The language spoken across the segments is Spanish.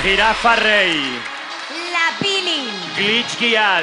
Jirafa Rey. La Pili. Glitch Guial.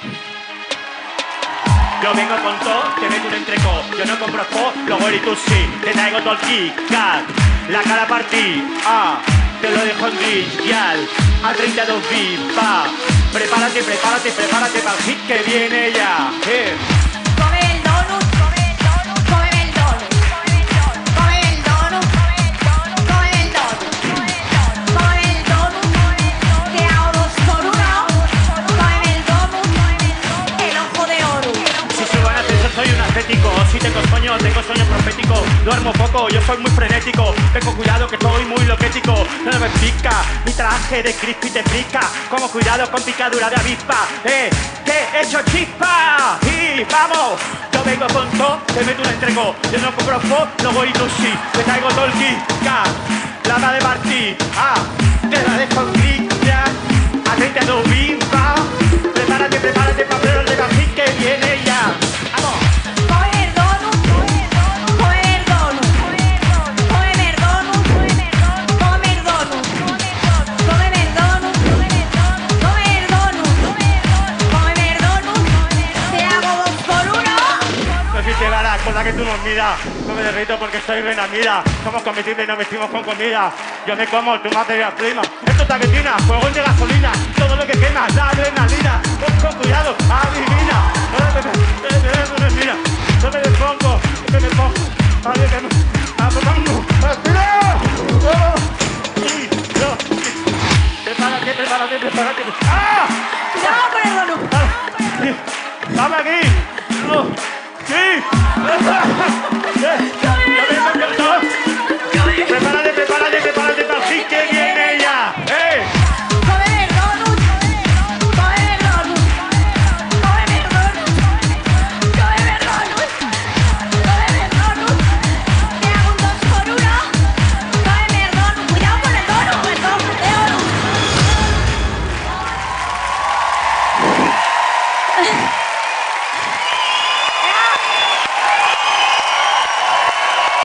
Yo vengo con todo, te meto un entrecó. Yo no compro po, luego y tú sí. Te traigo todo el Kit Kat, la cara partí. Te lo dejo en Glitch Guial. A 32 bits, va. Prepárate, prepárate, prepárate para el hit que viene ya. Come el donut, come el donut, come el donut, come el donut, come el donut, come el donut, te hago 2 por 1, come el donut, el ojo de oro. Si subo en ascensor soy un ascético. Si tengo sueños proféticos. Duermo poco, yo soy muy frenético. Tengo cuidado que soy muy loquético. No me pica, mi traje de crispy te pica. Como cuidado con picadura de avispa. Que he hecho chispa. Y vamos, yo vengo con todo, te meto un entrego. Yo no compro fo, no voy tú sí. Te traigo todo el Kit Kat, la va de Martí. Te la dejo en clic ya. A 32 bits, va. Prepárate, prepárate para ver el de Brasil que viene ya. Vamos. Come el donut, come el donut, come el donut, come el donut, come el donut, come el donut, come el donut, te hago 2 por 1. No sé si verás, con la que tú nos miras. No me derrito porque soy buena mira. Somos comestibles y nos vestimos con comida. Yo me como tu materia prima. Esto es taquetina, fuego de gasolina. Todo lo que quema, la adrenalina. Con cuidado, adivina. Mira, yo me despongo, que me pongo. A ver, que me... Prepárate, prepárate, prepárate. ¡Ah! ¡No, con el donut! ¡Vamos aquí! ¡Sí!